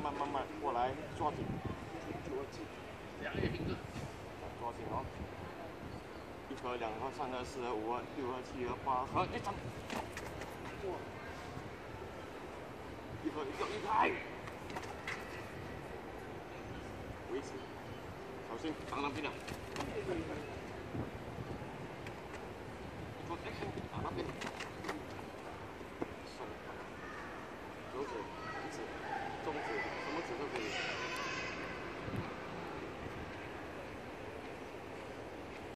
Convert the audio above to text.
慢过来，抓紧，抓紧， 两个名字， 抓紧哦。1颗、2颗、3颗、4颗、5颗、6颗、7颗、8颗，一张。哇！一颗，一开。维持，小心挡那边了。做 action。